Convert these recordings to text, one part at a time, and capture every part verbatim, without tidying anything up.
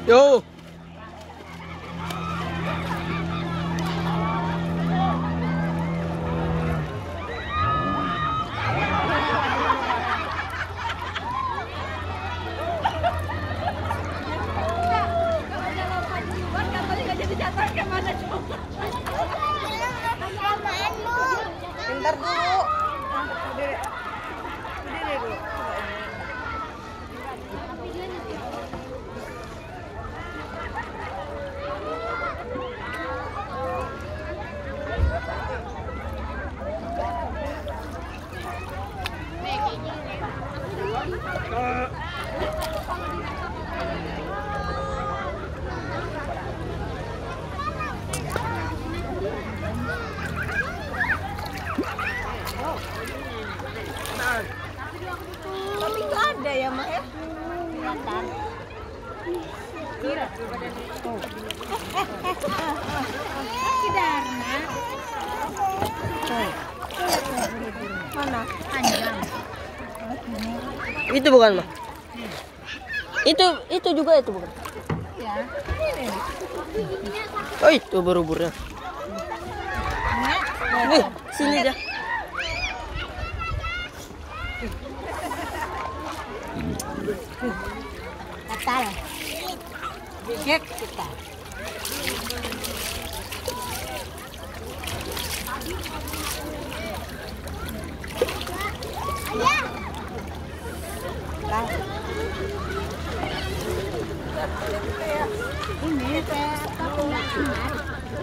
Yo. Bentar dulu. Berdiri dulu. Tapi itu ada ya, Mak ya? Kelihatan. Kira oh. Si Darna. Oh. Mana? Panjang. Itu bukan, Mah. Itu itu juga itu bukan. Ya. Oh, itu berubur-uburnya. Nih, sini dah. Katal. Bigek kita. Ayah. Ini kayak apa penyakit?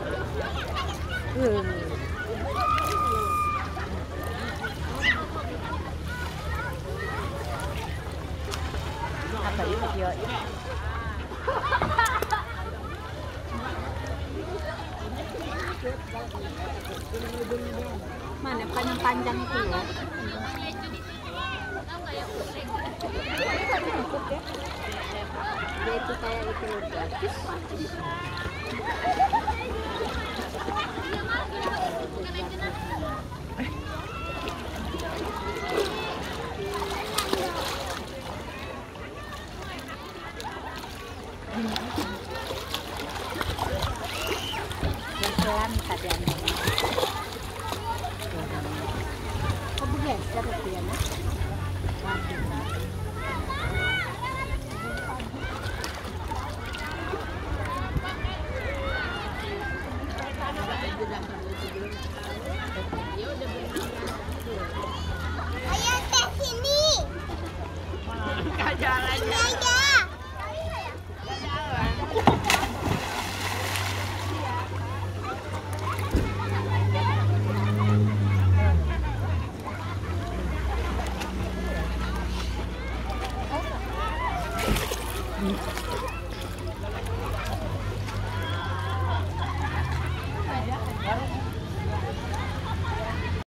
Hmm. Apa ini video ini? Mana panjang-panjang itu ya? Dia itu kayak itu gratis. Pelan keadaan. Kok bergeser dia, Mas? Ayo ke sini. Enggak jalan. Enggak. Hmm.